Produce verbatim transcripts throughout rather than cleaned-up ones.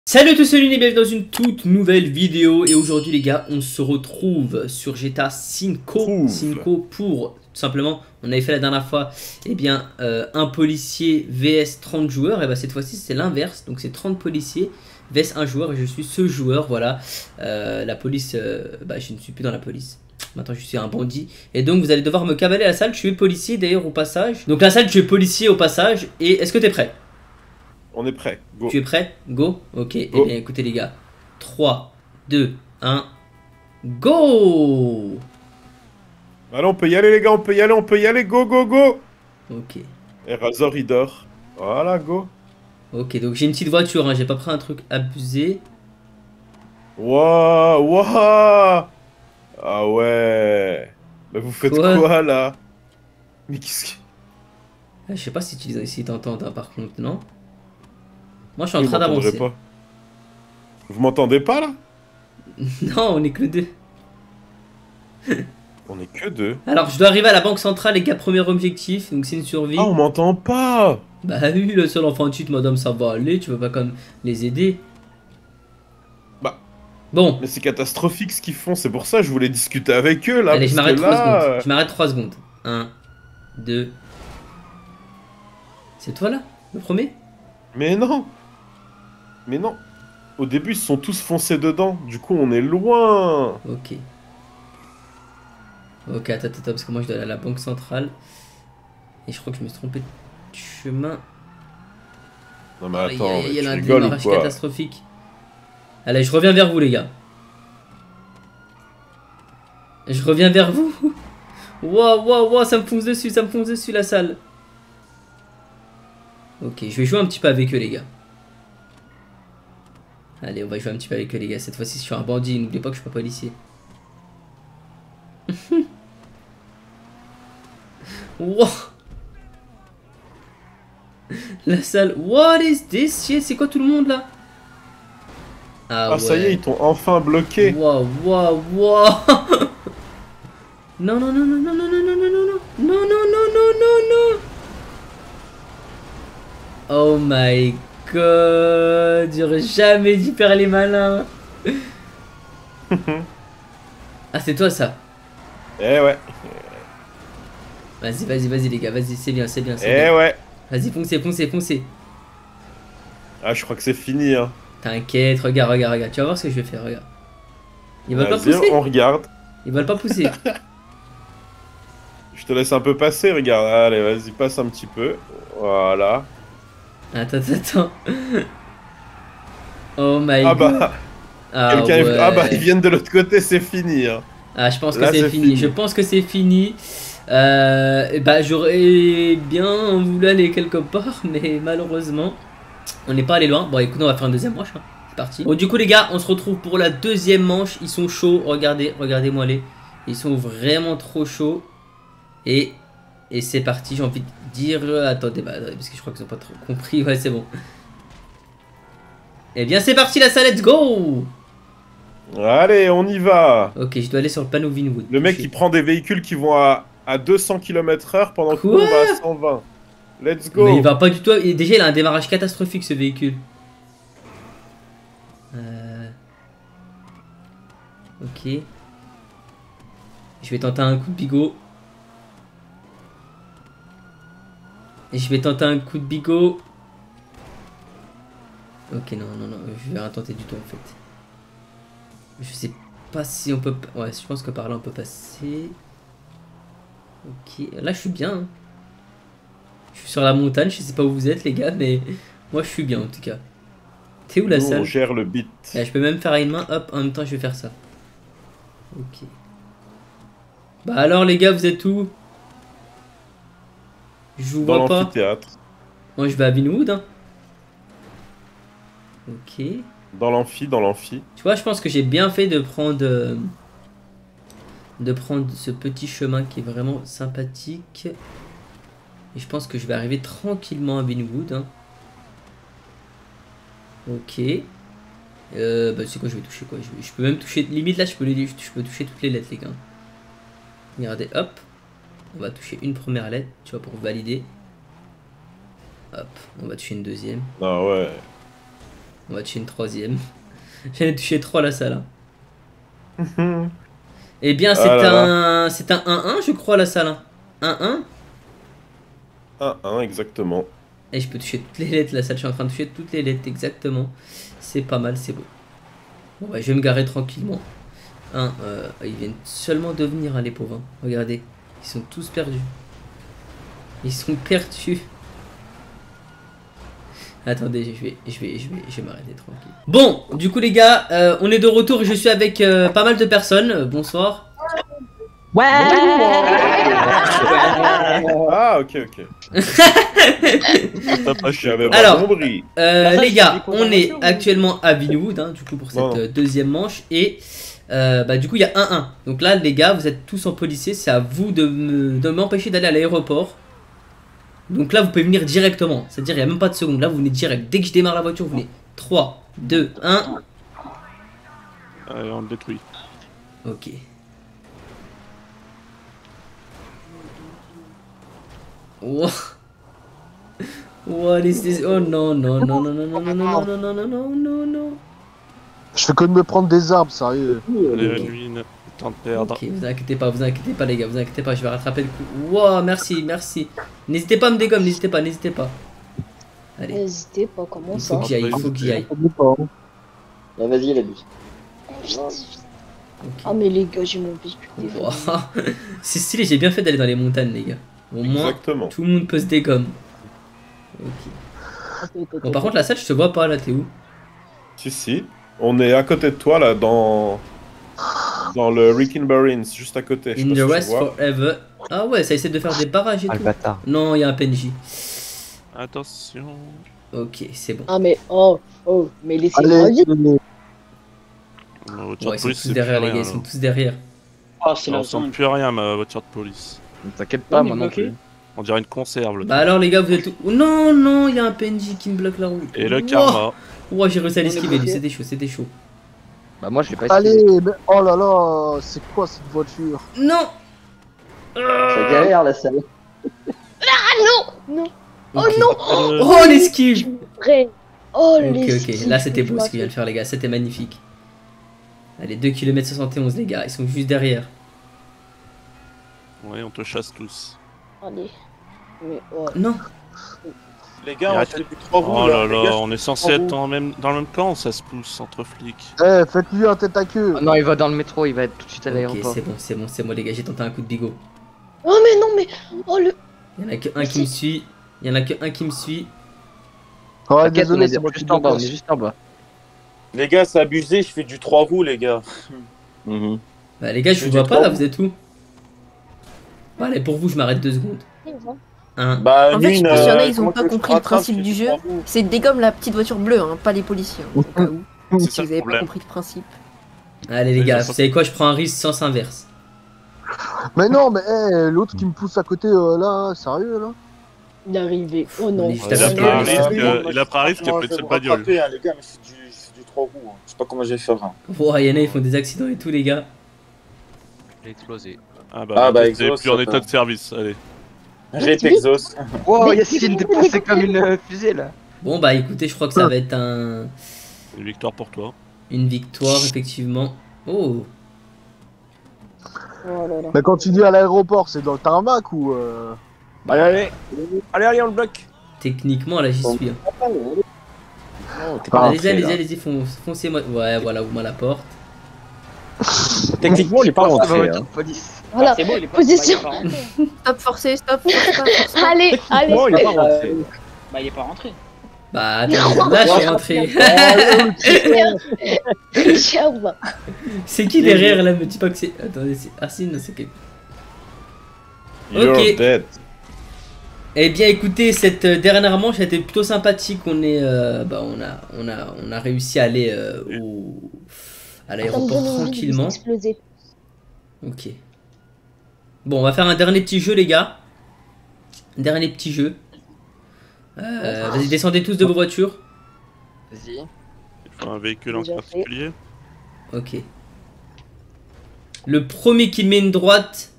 Salut à tous, salut et bienvenue dans une toute nouvelle vidéo. Et aujourd'hui les gars, on se retrouve sur G T A cinco. cinco pour, tout simplement, on avait fait la dernière fois, eh bien, euh, un policier vs trente joueurs. Et bah cette fois-ci c'est l'inverse, donc c'est trente policiers vs un joueur. Et je suis ce joueur, voilà. euh, La police, euh, bah je ne suis plus dans la police. Maintenant je suis un bandit. Et donc vous allez devoir me cavaler à la salle. Je suis policier d'ailleurs au passage. Donc la salle, tu es policier au passage. Et est-ce que tu es prêt? On est prêt, go. Tu es prêt? Go. Ok, et Go. eh bien écoutez les gars. trois, deux, un, go. Allez, on peut y aller les gars, on peut y aller, on peut y aller, go, go, go. Ok. Et Razor il dort. Voilà, go. Ok, donc j'ai une petite voiture, hein. J'ai pas pris un truc abusé. Waouh, waouh. Ah ouais. Mais vous faites Quoi? quoi là? Mais qu'est-ce que... Ah, je sais pas si tu si t'entends hein, par contre, non? Moi je suis en Vous train m'entendrez d'avancer. pas. Vous m'entendez pas là? Non, on est que deux. On est que deux. Alors je dois arriver à la banque centrale les gars, premier objectif, donc c'est une survie. Ah, on m'entend pas. Bah oui, le seul enfant de suite, madame, ça va aller, tu veux pas comme les aider. Bah, Bon. mais c'est catastrophique ce qu'ils font, c'est pour ça que je voulais discuter avec eux là. Allez, je Parce m'arrête que trois là... secondes. euh, Je m'arrête trois secondes. un, deux. C'est toi là? Le premier? Mais non. Mais non. Au début, ils se sont tous foncés dedans. Du coup, on est loin. Ok. Ok, attends, attends, parce que moi je dois aller à la banque centrale. Et je crois que je me suis trompé de chemin. Non mais Aïe, attends, aïe, aïe, il y tu a un rigoles ou démarrage quoi? catastrophique. Allez, je reviens vers vous, les gars. Je reviens vers vous. Waouh, waouh, waouh, ça me fonce dessus, ça me fonce dessus la salle. Ok, je vais jouer un petit peu avec eux, les gars. Allez, on va jouer un petit peu avec eux, les gars. Cette fois-ci, je suis un bandit. N'oubliez pas que je suis pas policier. Wow. La salle. What is this shit? C'est quoi tout le monde là? Ah, Ah ouais. ça y est, ils t'ont enfin bloqué. Waouh, waouh, waouh. Non, non, non, non, non, non, non, non, non, non, non, non, non, non, non, non. Oh my god, j'aurais jamais dû faire les malins. Ah, c'est toi ça. Eh ouais. Vas-y, vas-y, vas-y les gars, vas-y, c'est bien, c'est bien, c'est Eh bien. ouais. Vas-y, foncez, foncez, foncez. Ah je crois que c'est fini hein. T'inquiète, regarde, regarde, regarde. Tu vas voir ce que je vais faire, regarde. Ils veulent pas Vas-y, pousser. on regarde. Ils veulent pas pousser. Je te laisse un peu passer, regarde. Allez, vas-y, passe un petit peu. Voilà. Attends, attends, attends. Oh my Ah god. bah, Ah quelqu'un est- ouais. Ah bah, ils viennent de l'autre côté, c'est fini hein. Ah, je pense que Là, c'est c'est fini. fini. Je pense que c'est fini. Euh, bah, j'aurais bien voulu aller quelque part, mais malheureusement, on n'est pas allé loin. Bon, écoute, on va faire une deuxième manche. Hein. C'est parti. Bon, du coup, les gars, on se retrouve pour la deuxième manche. Ils sont chauds. Regardez, regardez-moi les. Ils sont vraiment trop chauds. Et, et c'est parti. J'ai envie de dire. Attendez, bah, parce que je crois qu'ils n'ont pas trop compris. Ouais, c'est bon. Eh bien, c'est parti, la salle. Let's go. Allez, on y va. Ok, je dois aller sur le panneau Vinwood. Le mec, Touché. il prend des véhicules qui vont à, à deux cents kilomètres heure pendant que nous, Quoi? on va à cent vingt. Let's go. Mais il va pas du tout. Et déjà, il a un démarrage catastrophique ce véhicule. Euh... Ok. Je vais tenter un coup de bigot. Et je vais tenter un coup de bigot. Ok, non, non, non. Je vais rien tenter du tout en fait. Je sais pas si on peut. Ouais, je pense que par là on peut passer. Ok. Là, je suis bien. Hein. Je suis sur la montagne. Je sais pas où vous êtes, les gars, mais moi je suis bien en tout cas. T'es où la Nous, salle? on gère le beat. Là, je peux même faire à une main, hop, en même temps je vais faire ça. Ok. Bah alors les gars, vous êtes où? Je vous Dans vois pas. l'amphithéâtre. Moi je vais à Vinwood. Hein. Ok. Dans l'amphi, dans l'amphi. Tu vois, je pense que j'ai bien fait de prendre... euh, de prendre ce petit chemin qui est vraiment sympathique. Et je pense que je vais arriver tranquillement à Vinwood. Hein. Ok. Euh, bah c'est quoi, je vais toucher quoi, je, vais, je peux même toucher, limite là je peux, les, je peux toucher toutes les lettres les gars. Regardez, hop. On va toucher une première lettre, tu vois, pour valider. Hop, on va toucher une deuxième. Ah ouais. On va tuer une troisième. J'en ai touché trois la salle. Hein. Eh bien, c'est ah un c'est un un un, je crois, la salle. un un un un, exactement. Et je peux toucher toutes les lettres, la salle. Je suis en train de toucher toutes les lettres, exactement. C'est pas mal, c'est beau. Bon, bah, je vais me garer tranquillement. Un, euh, ils viennent seulement de venir, hein, les pauvres. Hein. Regardez, ils sont tous perdus. Ils sont perdus. Attendez, je vais, je vais, je vais, je vais m'arrêter tranquille. Bon, du coup les gars, euh, on est de retour et je suis avec euh, pas mal de personnes. Euh, bonsoir. Ouais. Ah ok ok. Alors, euh, les gars, on est actuellement à Vinnywood, hein, du coup pour cette euh, deuxième manche et euh, bah du coup il y a un un. Donc là les gars, vous êtes tous en policier, c'est à vous de m'empêcher d'aller à l'aéroport. Donc là vous pouvez venir directement, c'est-à-dire il n'y a même pas de seconde, là vous venez direct, dès que je démarre la voiture vous venez. trois, deux, un. Allez, on le détruit. Ok. Wow. What is this? Oh non, non, non, non, non, non, non, non, non, non, non, non, non, non. Je fais que de me prendre des arbres, sérieux. Allez, lui, temps de perdre. Ok, vous inquiétez pas, vous inquiétez pas les gars, vous inquiétez pas, je vais rattraper le coup. Wow, merci, merci. N'hésitez pas à me dégommer, n'hésitez pas, n'hésitez pas. Allez. N'hésitez pas, comment Il ça? faut que j'y aille, il faut que j'y aille. Bah vas-y, la buse. Ah mais les gars, j'ai mon biscuit. Wow. C'est stylé, j'ai bien fait d'aller dans les montagnes les gars. Au moins, exactement. Tout le monde peut se dégommer. Ok. Bon, par contre, la salle, je te vois pas là, t'es où? Si, si. On est à côté de toi là, dans. Dans le Wrecking Barrens, juste à côté. In the West Forever. Ah ouais, ça essaie de faire des barrages et ah, tout. Bâtard. Non, il y a un P N J. Attention. Ok, c'est bon. Ah mais oh, oh, mais laissez-moi vite. Ma Ouais, voiture de ils sont police, tous c'est derrière plus les gars, rien, ils sont là. tous derrière. Ah, c'est On la sent zone. plus rien, ma voiture de police. T'inquiète pas, On moi est non bloqué. plus. On dirait une conserve, le Bah truc. alors les gars, vous êtes où? Oh, non, non, il y a un P N J qui me bloque la route. Et le Wow. karma. Ouais, j'ai réussi à On est l'esquiver, lui, bloqué. c'était chaud, c'était chaud. Bah moi je vais pas Allez, essayer. mais oh là là, c'est quoi cette voiture? Non. Ça galère la salle. Ah non, non. Oh Ok. non. Euh, Oh l'esquive. Vrai. Oh Ok, l'esquive. ok, là c'était beau Je ce qu'il vient de faire les gars, c'était magnifique. Allez, deux kilomètres soixante et onze les gars, ils sont juste derrière. Ouais, on te chasse tous. Allez. Mais oh. Non. Les gars, on Arrête. fait du trois roues Oh là les là, gars, on est censé être en même, dans le même camp, ça se pousse entre flics. Eh, faites-lui un tête à queue. Oh non, il va dans le métro, il va être tout de suite à Ok, l'aéroport. c'est bon, c'est bon, c'est moi les gars, j'ai tenté un coup de bigot. Oh mais non mais oh le. Il y en a que un qui me suit, il y en a que un qui me suit. Ouais, T'inquiète, on désolé, est c'est moi qui juste en bas, on est dépasse. juste en bas. Les gars, c'est abusé, je fais du trois roues, les gars. Mhm. Bah les gars, je Je vous dis vois pas trois là, roues. vous êtes où? Bon, allez, pour vous, je m'arrête deux secondes. Un. Bah, En fait, je pense qu'il y en a, ils ont comment pas tu veux que compris je le rattrape, principe je fais du jeu. trois roues. C'est dégomme la petite voiture bleue, hein, pas les policiers. Hein, au cas où, C'est si ça vous le avez pas problème. compris le principe. Allez les Oui, gars, ça, ça- vous savez quoi, je prends un risque sens inverse. Mais non, mais eh, l'autre qui me pousse à côté euh, là, sérieux là? D'arriver. Oh non. On est juste Il a à pris un côté, risque, les gars. euh, il a pris un risque, il a Moi, pris je de vais cette me bagnole. rattraper, hein, les gars, mais je fais du, je fais du trois roues. Hein. Je sais pas comment je vais faire. Hein. Oh, il y en a, ils font des accidents et tout les gars. Il a explosé. Ah bah, Ah bah, t'es exhaust, plus en ça état va. de service, allez. Rip exhaust. Wow, Yacine, t'es passé comme une euh, fusée là. Bon bah écoutez, je crois que ça va être un... Une victoire pour toi. une victoire effectivement. Oh. Oh là là. Mais quand tu dis à l'aéroport, c'est dans le tarmac ou euh... Allez, allez. Allez, allez, on le bloque. Techniquement là j'y suis. hein. Oh, t'es pas allez-y, rentré, allez-y, là. allez-y, fon- foncez-moi. Ouais, voilà, ouvre-moi la porte. Techniquement, il est pas Ça va, rentré. voiture Hein. de police. Voilà. C'est bon, il est pas Position. Stop, forcez, stop, force pas, force pas. Allez, allez. Techniquement, il est pas rentré. Bah, il est pas rentré. Bah attends, là je suis rentré. Ciao. C'est qui derrière là? Me dis pas que c'est. Attendez, c'est Arsine, c'est qui? You're Ok. dead. Eh bien écoutez, cette euh, dernière manche a été plutôt sympathique. On est, euh, bah on a, on a, on a réussi à aller euh, au, à l'aéroport tranquillement. Exploser. Ok. Bon, on va faire un dernier petit jeu les gars. Dernier petit jeu. Euh, Vas-y, descendez tous de vos voitures. Vas-y. Il faut un véhicule en Déjà fait. particulier. Ok. Le premier qui met une droite,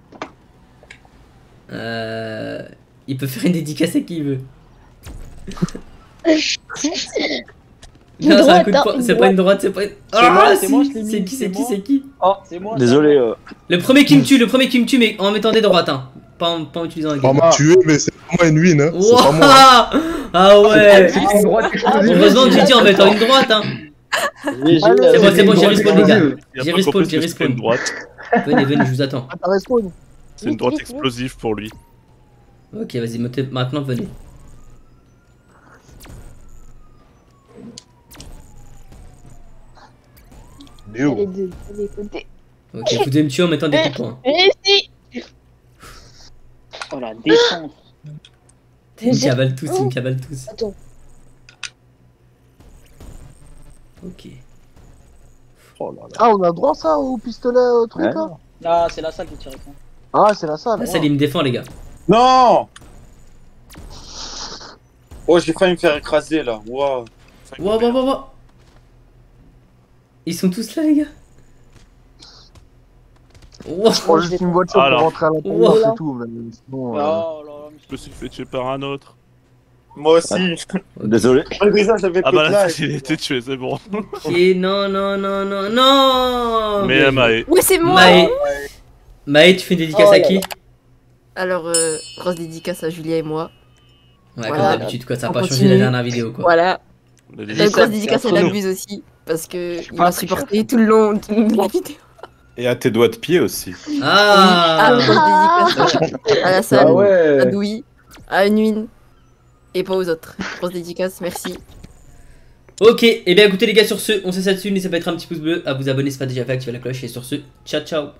euh, il peut faire une dédicace à qui il veut. Une Non, c'est un droite, coup de hein, poing. une C'est pas droite. une droite, c'est pas une. C'est moi, Ah, c'est si. moi, je l'ai mis, C'est qui, c'est c'est qui, moi. c'est qui? Oh, c'est moi. Désolé. euh, Le premier qui me tue, le premier qui me tue, mais en mettant des droites, hein. Pas en, pas en utilisant un On game. m'a tué, mais c'est pas moi une win, hein. C'est pas moi. Ouah. Ah ouais. C'est une droite explosive. Heureusement que j'ai dit en mettant une droite, hein. J'ai- j'ai- Allez, C'est bon, c'est bon, une j'ai droite respawn, les gars. explosive. Il a J'ai pas respawn, compris j'ai ce que c'était respawn. une droite. Venez, venez, je vous attends. Ah, t'as respawn. C'est une Vite, droite vite, vite. explosive pour lui. Ok, vas-y, montez- maintenant venez. Mais oh. Les deux, les côtés. Ok, vous devez me tuer en mettant des coups de poing. Réussi. Oh la défense. Ils me cavalent tous, ils me cavalent tous. Attends. Ok. Oh là là. Ah, on a droit ça au pistolet euh, truc Ouais. là. Ah, c'est la salle qui tire. Quoi. Ah, c'est la salle. La salle, il me défend, les gars. Non. Oh, j'ai failli me faire écraser là. Waouh. Wow, wow, wow, wow. Ils sont tous là, les gars. Wow. Je prends juste une voiture Alors. pour rentrer à l'intérieur, Wow. c'est tout. Mais sinon, euh, Oh là là, mais Je me suis fait tuer par un autre. Moi aussi. Désolé. Malgré ça, j'avais Ah peu bah de là, life. il a été tué, c'est bon. Ok, non, non, non, non, non. Mais Bien Maë. Ouais, c'est moi. Maë. Maë, tu fais une dédicace Oh à là qui? là. Alors, euh, grosse dédicace à Julia et moi. Ouais, Voilà. comme d'habitude, quoi. Ça a On pas changé continue. la dernière vidéo, quoi. Voilà. On a des- Euh, ça, grosse c'est dédicace à entre nous. Labuse aussi. Parce que il pas m'a très supporté tout le long de la vidéo. Et à tes doigts de pied aussi. Ah. Ah, grosse dédicace à la salle, Ah à ouais. Douy, à Unwin. Et pas aux autres. Grosse dédicace, merci. Ok, et bien écoutez les gars, sur ce, on se laisse là-dessus. N'hésitez pas à mettre un petit pouce bleu, à vous abonner si c'est pas déjà fait, activer la cloche. Et sur ce, ciao ciao.